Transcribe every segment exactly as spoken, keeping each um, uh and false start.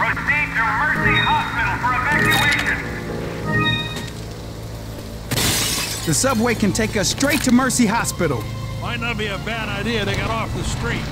Proceed to Mercy Hospital for evacuation. The subway can take us straight to Mercy Hospital. Might not be a bad idea to get off the street.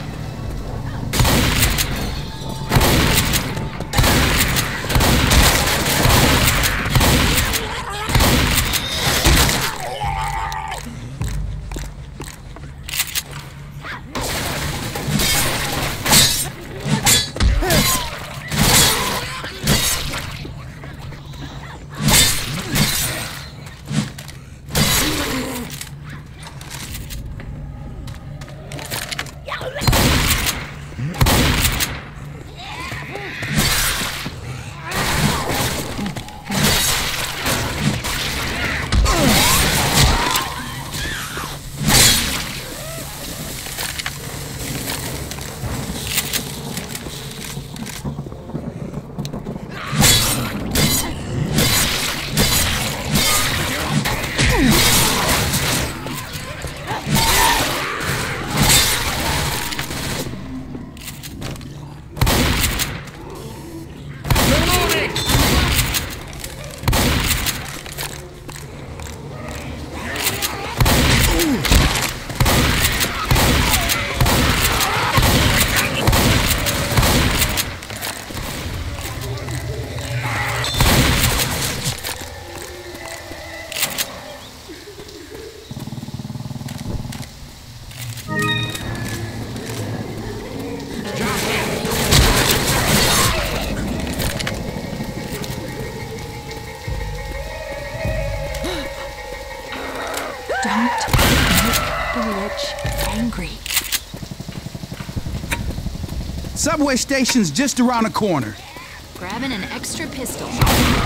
Subway station's just around the corner. Grabbing an extra pistol. Look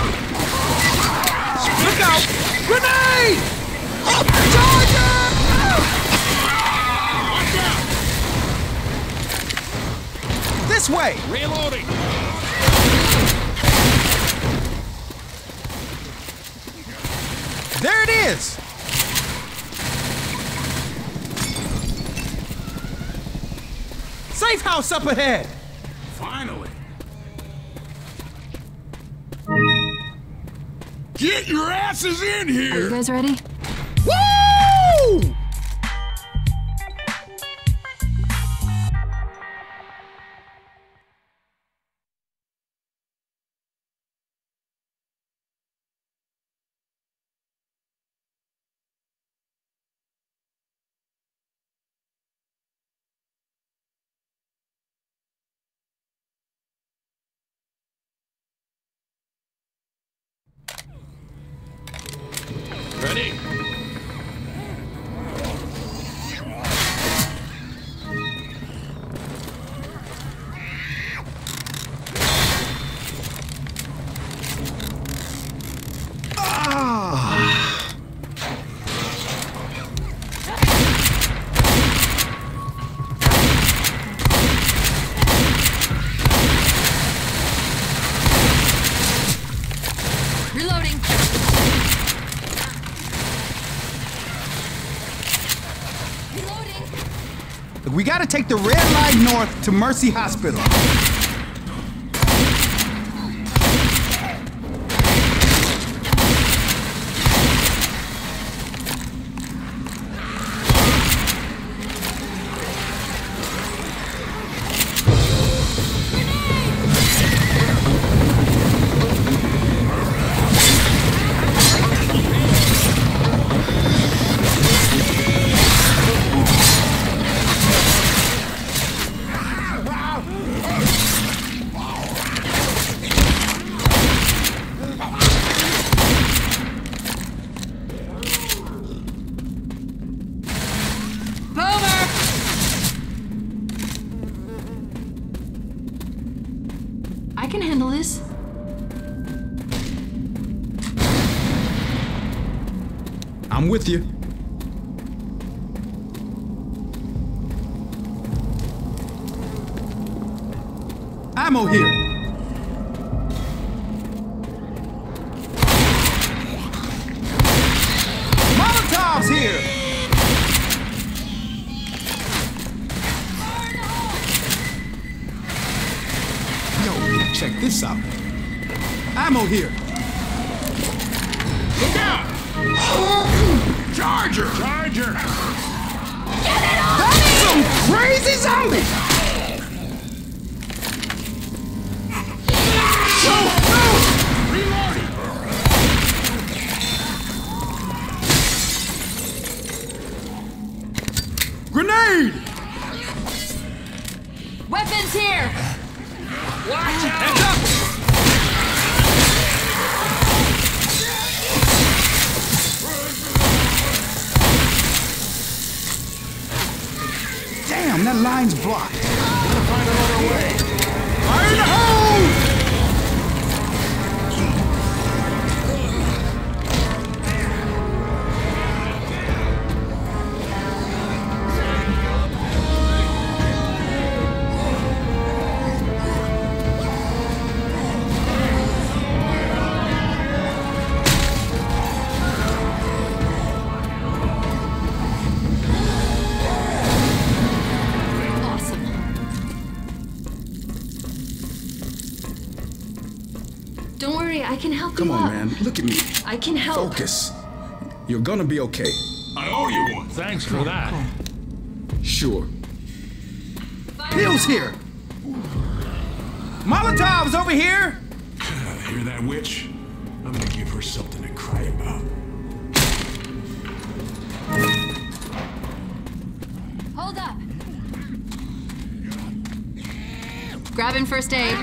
out! Grenade! Charger! This way! Reloading! There it is! Safe house up ahead! Finally! Get your asses in here! Are you guys ready? Woo! Ready? Reloading. We gotta take the red line north to Mercy Hospital. I can handle this. I'm with you. Ammo here. Molotovs here. Yo, check this out. Ammo here. Look out! Charger! Charger! That's some crazy zombie! No, no! Reloading! Grenade! Weapons here! Watch out! Heads up! Damn, that line's blocked. Gotta find another way. Fire in the hole! Awesome. Don't worry, I can help Come you on, up. man. Look at me. I can help. Focus. You're gonna be okay. I owe you one. Thanks for that. Sure. Pills here. Molotovs over here. Hear that witch? I'm gonna give her something to cry about. Hold up. Grabbing first aid.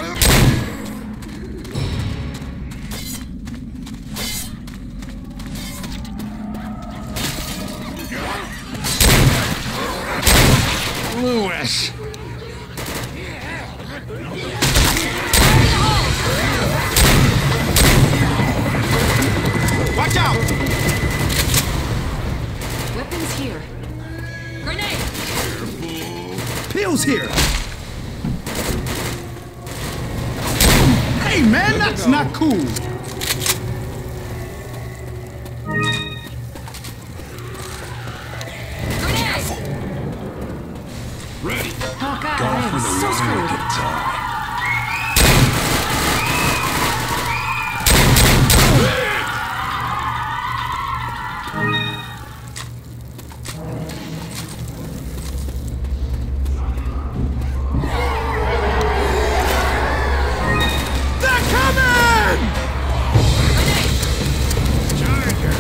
Lewis! Watch out. Weapons here. Grenade! Pills here. Hey, man, that's not cool. Grenade! Ready. Oh god, I am so screwed. They're coming! Charger!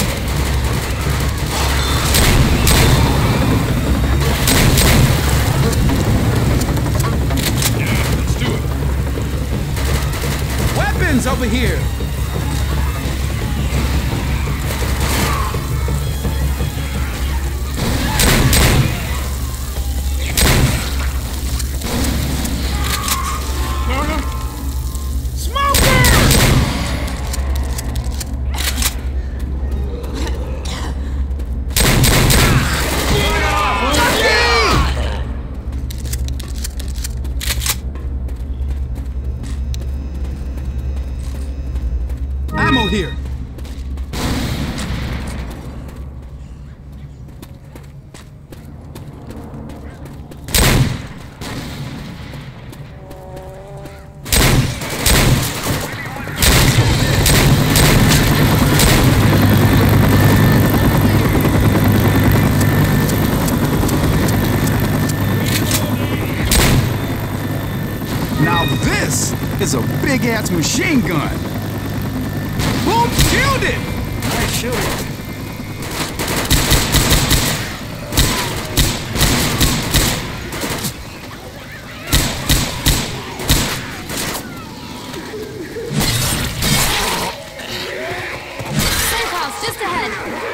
Yeah, let's do it. Weapons over here. Ammo here. Now this is a big-ass machine gun. Boom! Killed it! Nice shooting. Safe house just ahead.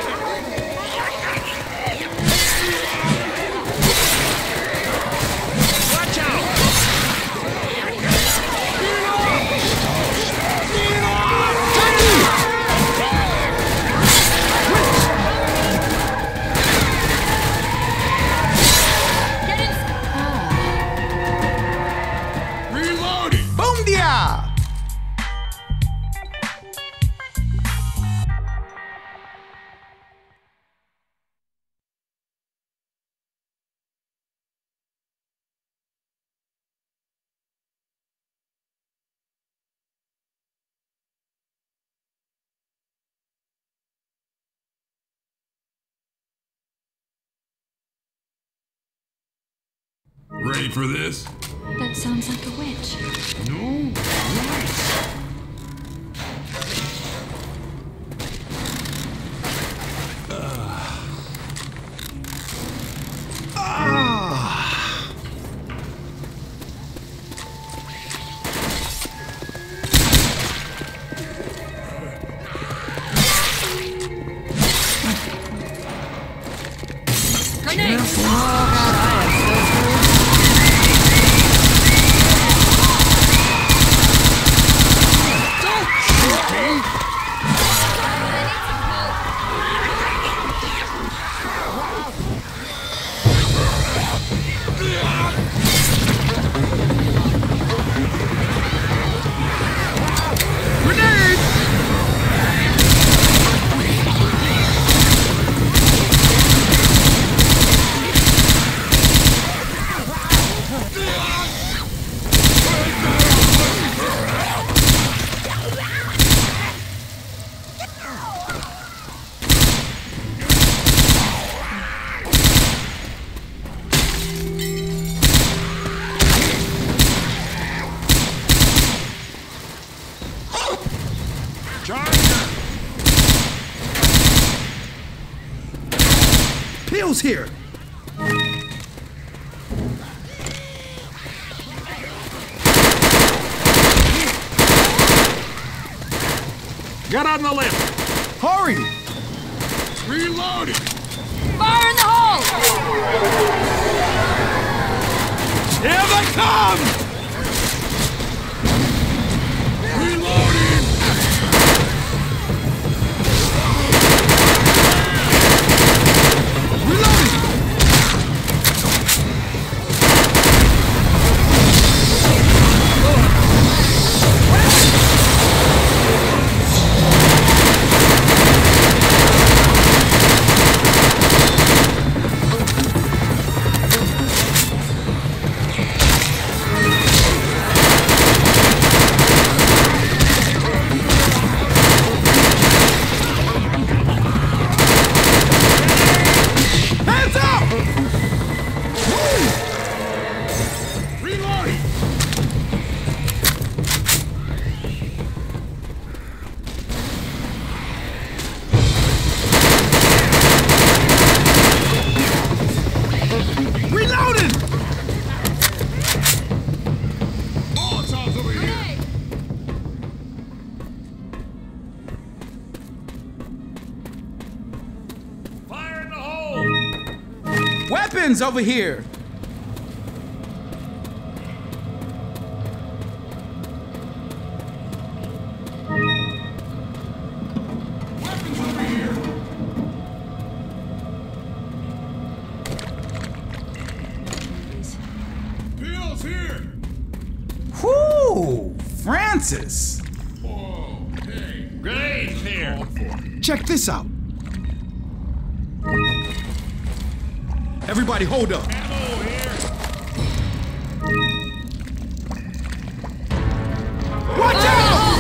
ready for this? That sounds like a witch. No. Nice. Peel's here. Get on the lift. Hurry! Reloading. Fire in the hole! Here they come! Reloading! Reloading! Weapons over here! Weapons over here! Bill's here! Whoo! Francis! Whoa, hey. Grenades here! Check this out. Everybody hold up. Ammo here! Watch out!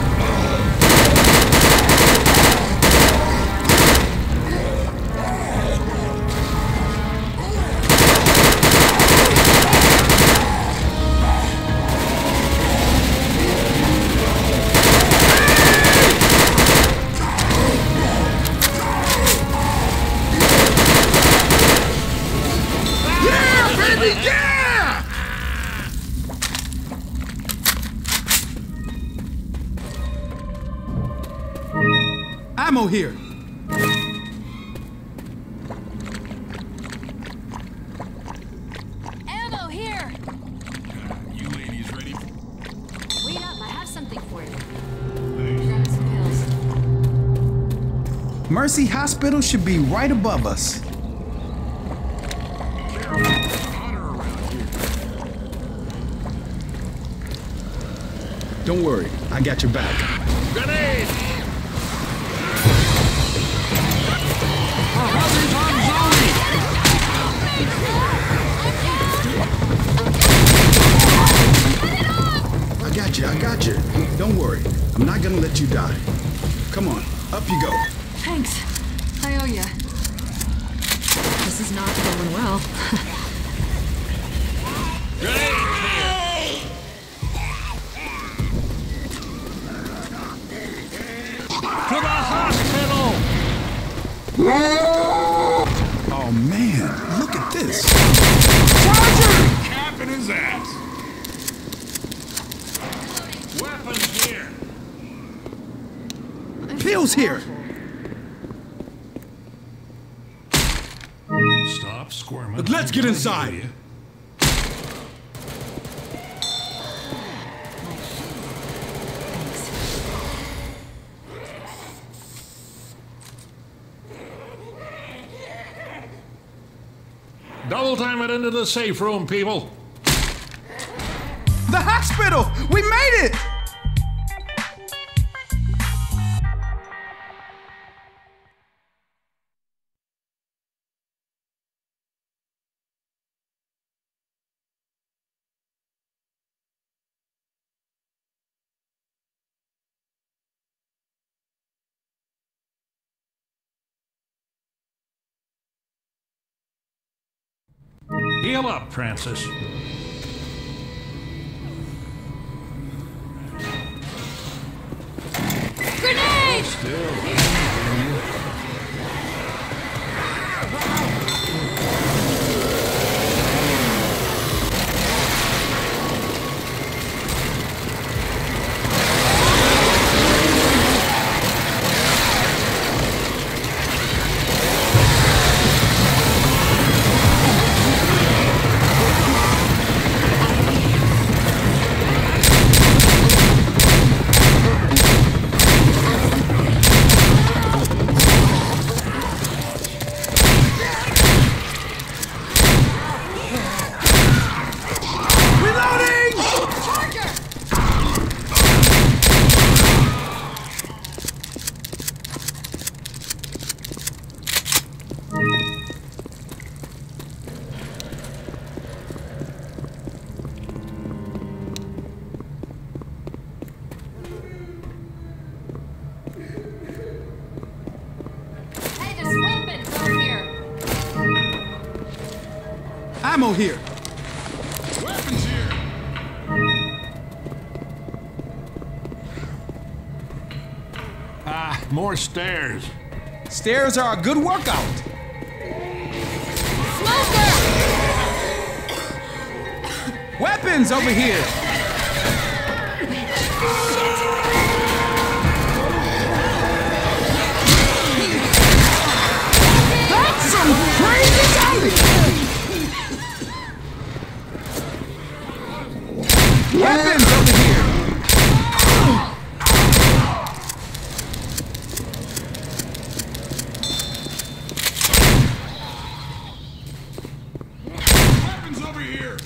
Yeah! Ammo here. Ammo here! You ladies ready? Wait up, I have something for you. Grab some pills. Mercy Hospital should be right above us. Don't worry, I got your back. Grenade! I got you, I got you. Don't worry, I'm not gonna let you die. Come on, up you go. Thanks. I owe you. This is not going well. To the hospital! Oh man, look at this. Charger! Capping his ass. Weapons here. Pills here. Stop squirming. But let's get inside. Double time it into the safe room, people. The hospital! We made it! Heal up, Francis. Grenade! Still. Ammo here. Weapons here. Ah, more stairs. Stairs are a good workout. Smoker! Weapons over here. That's some crazy shouting. Weapons over here! Weapons over here!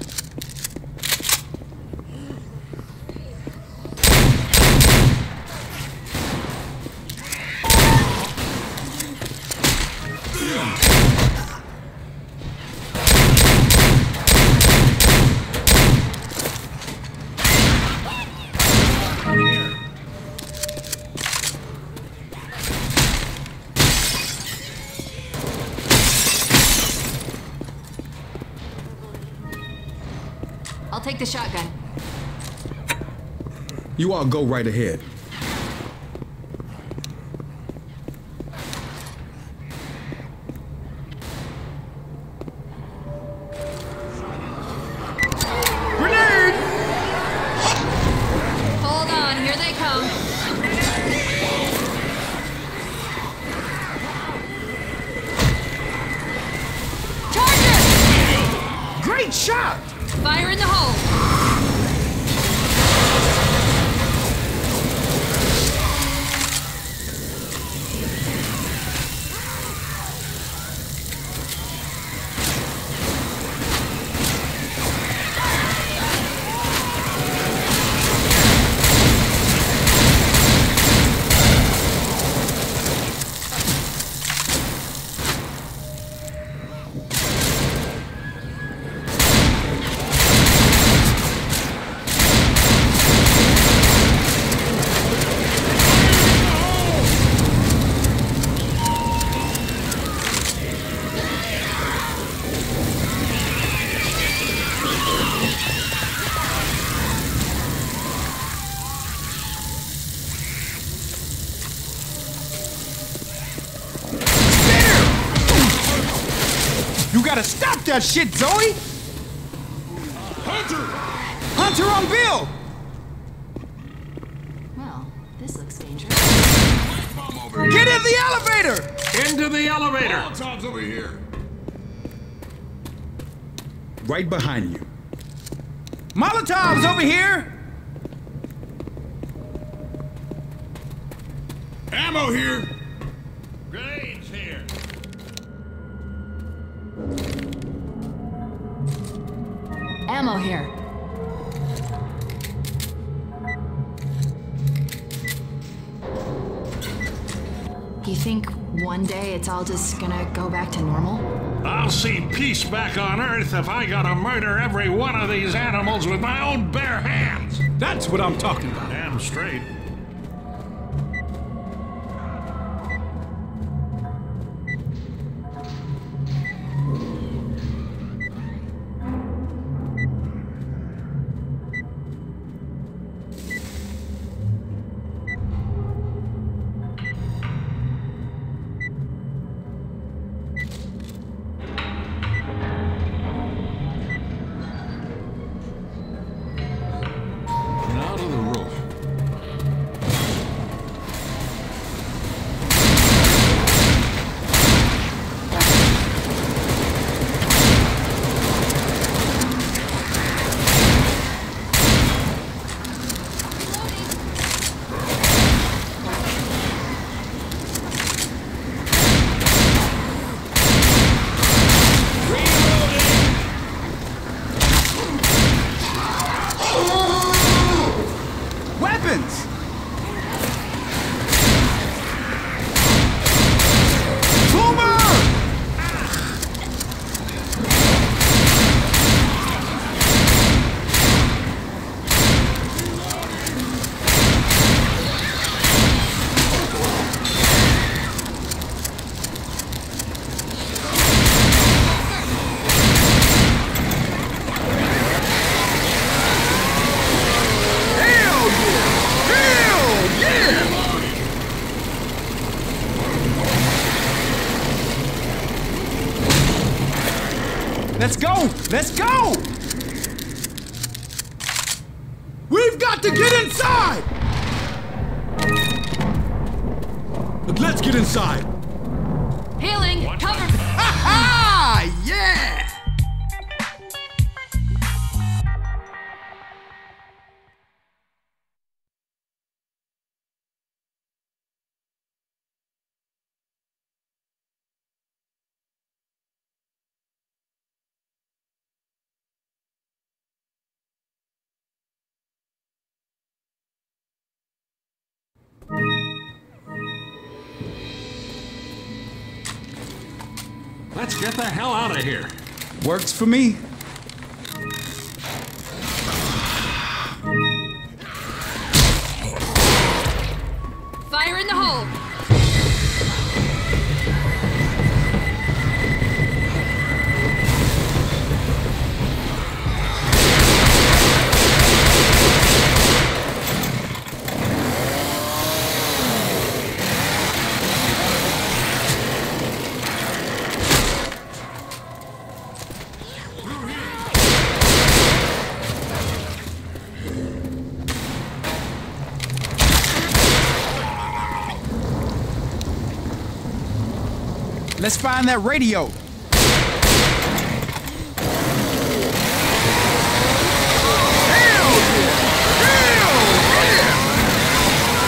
I'll take the shotgun. You all go right ahead. Grenade! Hold on, here they come. Charger! Great shot! Fire in the hole. that shit, Zoe! Hunter! Hunter on Bill! Well, this looks dangerous. Bomb over here! Get in the elevator! Into the elevator! Molotovs over here! Right behind you. Molotovs over here! Ammo here! Grenades here! Ammo here. You think one day it's all just gonna go back to normal? I'll see peace back on Earth if I gotta murder every one of these animals with my own bare hands! That's what I'm talking about. Damn straight. Now to the roof. Weapons! Boomer! Hell yeah! Hell yeah! Let's go! Let's go! We've got to get inside! Let's get inside. Healing! Cover! Ha ha! Yeah! Let's get the hell out of here. Works for me. Fire in the hole! Let's find that radio. Hell yeah! Hell yeah!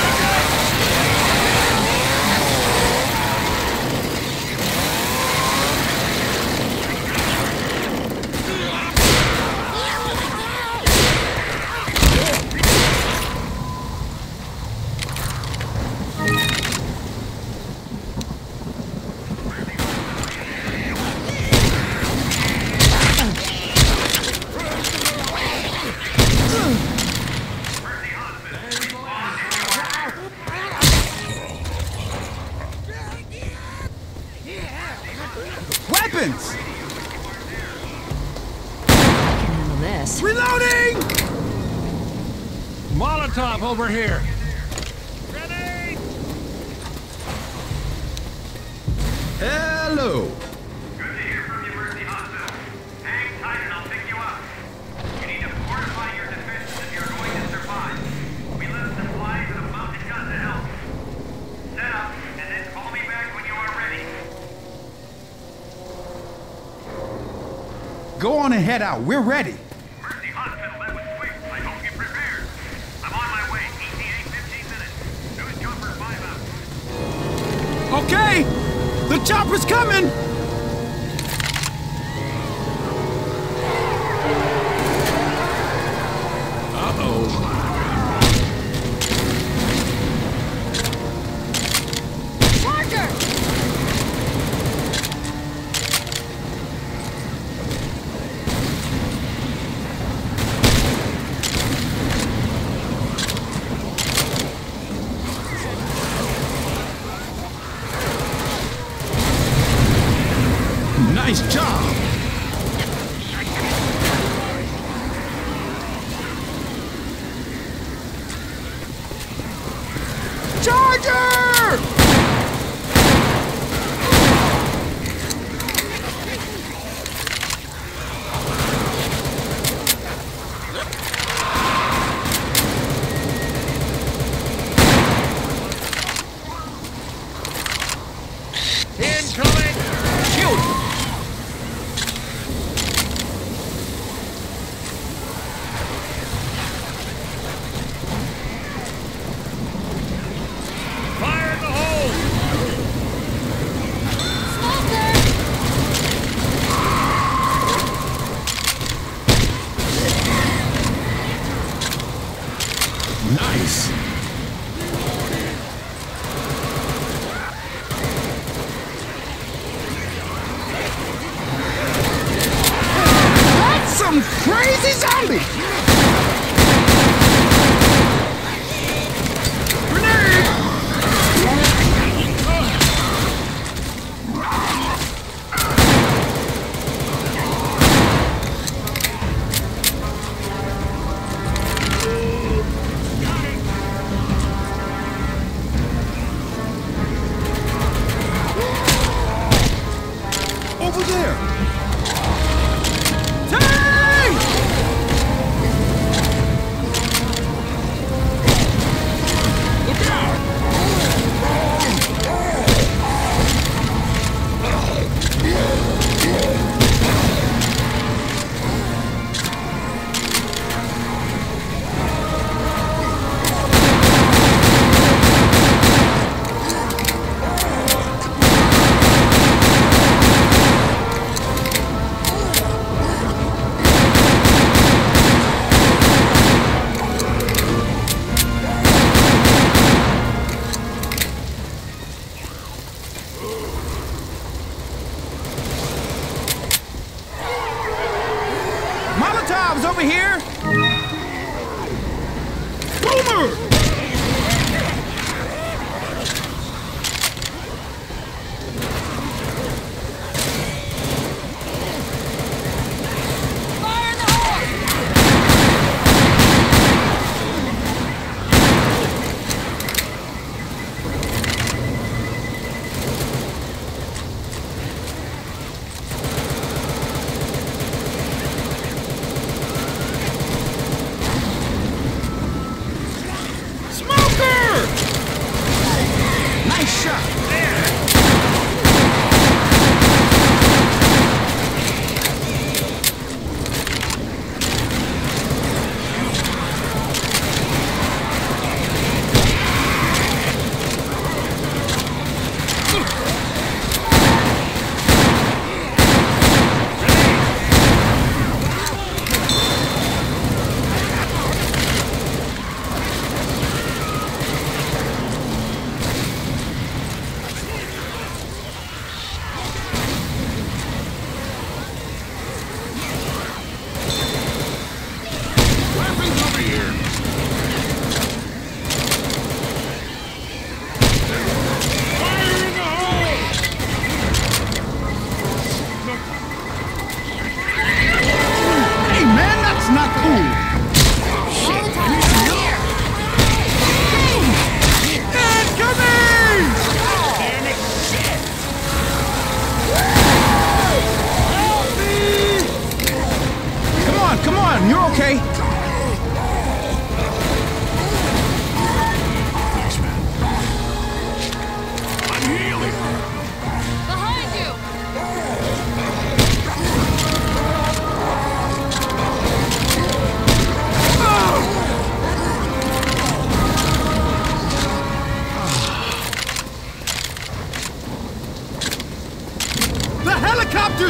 Weapons! Handle this. Reloading! Molotov over here. Grenade! Hello. Good to hear from you, Mercy Hospital. Go on and head out. We're ready. Mercy Hospital, that was quick. I hope you're prepared. I'm on my way. E T A fifteen minutes. News jumper five out. Okay, the chopper's coming. Nice job! Charger! Incoming! Shield! Fire in the hole! Nice! That's some crazy zombie! Grenade! Over there! Tank! Look out! Molotovs over here! Boomer! Nice shot!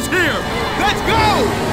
is here! Let's go!